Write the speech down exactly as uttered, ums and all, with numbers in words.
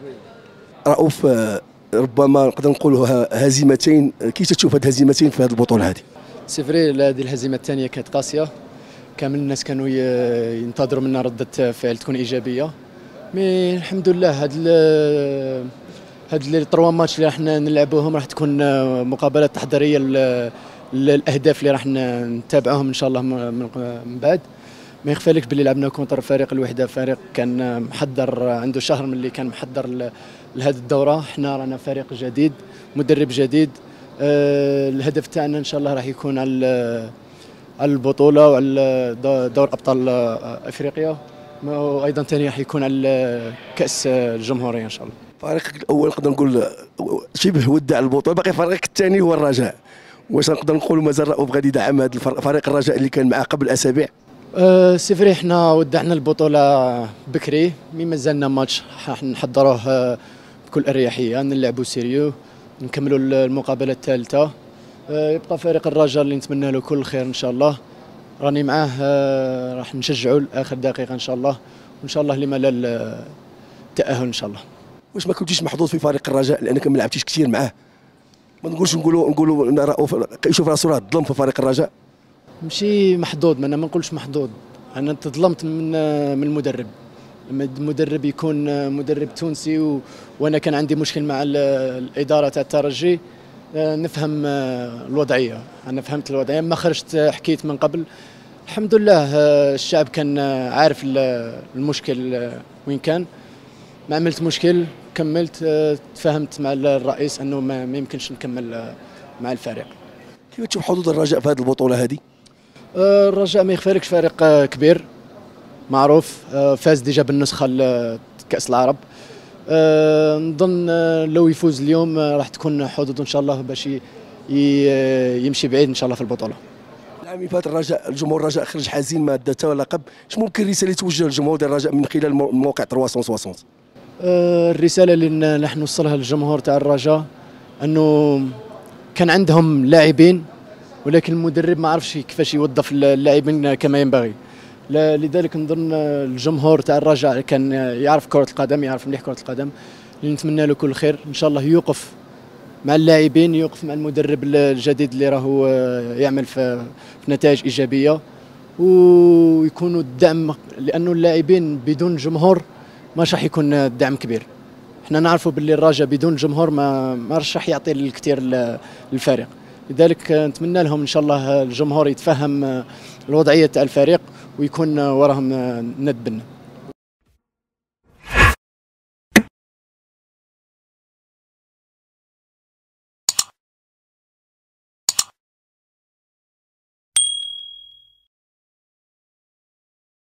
رؤوف، ربما نقدر نقولوا هزيمتين، كيف تشوف هذه الهزيمتين في هذه البطوله هذه؟ سي فري، هذه الهزيمه الثانيه كانت قاسيه، كامل الناس كانوا ينتظروا منا رده فعل تكون ايجابيه، مي الحمد لله هاد هاد لي تروا ماتش اللي راح نلعبوهم راح تكون مقابلات تحضيريه للاهداف اللي راح نتابعوهم ان شاء الله من بعد. ما يخفالكش باللي لعبنا كونتر فريق الوحده، فريق كان محضر عنده شهر من اللي كان محضر لهذه الدوره. احنا رانا فريق جديد، مدرب جديد. أه الهدف تاعنا ان شاء الله راح يكون على على البطوله وعلى دور ابطال افريقيا، وايضا ثاني راح يكون على كاس الجمهوريه ان شاء الله. فريقك الاول نقدر نقول شبه ودع البطوله، باقي فريقك الثاني هو الرجاء. واش نقدر نقولوا مازال رؤوف غادي يدعم هذا فريق الرجاء اللي كان معاه قبل اسابيع؟ أه سي فري، حنا ودعنا البطوله بكري، مي مازالنا ماتش راح نحضروه بكل اريحيه، نلعبوا سيريو، نكملوا المقابله الثالثه. أه يبقى فريق الرجاء اللي نتمنى له كل الخير ان شاء الله، راني معاه، أه راح نشجعوا لاخر دقيقه ان شاء الله، وان شاء الله لما لا التاهل ان شاء الله. واش ما كنتيش محظوظ في فريق الرجاء لانك ما لعبتيش كثير معاه؟ ما نقولش نقولوا نقولوا رؤوف يشوف راسو راه ظلم في فريق الرجاء؟ ماشي محظوظ، ما انا ما نقولش محظوظ، انا تظلمت من من المدرب. لما المدرب يكون مدرب تونسي و... وانا كان عندي مشكل مع الاداره تاع الترجي، نفهم الوضعيه، انا فهمت الوضعيه، ما خرجت حكيت من قبل. الحمد لله الشعب كان عارف المشكل وين كان، ما عملت مشكل، كملت، تفاهمت مع الرئيس انه ما يمكنش نكمل مع الفريق. كيف تشوف حظوظ الرجاء في هذه البطوله هذه؟ الرجاء ما يخفالكش فريق كبير معروف، فاز ديجا بالنسخه كاس العرب. نظن لو يفوز اليوم راح تكون حظوظه ان شاء الله باش يمشي بعيد ان شاء الله في البطوله. العام اللي فات الرجاء، الجمهور الرجاء خرج حزين ما دا حتى لقب، اش ممكن الرساله توجه للجمهور ديال الرجاء من خلال موقع ثلاثمية وستين؟ الرساله اللي راح نوصلها للجمهور تاع الرجاء انه كان عندهم لاعبين، ولكن المدرب ما عرفش كيفاش يوظف اللاعبين كما ينبغي. لذلك نظن الجمهور تاع الرجاء كان يعرف كرة القدم، يعرف مليح كرة القدم، اللي نتمنى له كل الخير ان شاء الله. يوقف مع اللاعبين، يوقف مع المدرب الجديد اللي راهو يعمل في نتائج ايجابيه، ويكونوا الدعم، لانه اللاعبين بدون جمهور ما راح يكون الدعم كبير. احنا نعرفوا باللي الرجاء بدون جمهور ما ما راح يعطي الكثير للفريق، لذلك نتمنى لهم ان شاء الله الجمهور يتفهم الوضعيه تاع الفريق ويكون وراهم ند بنا.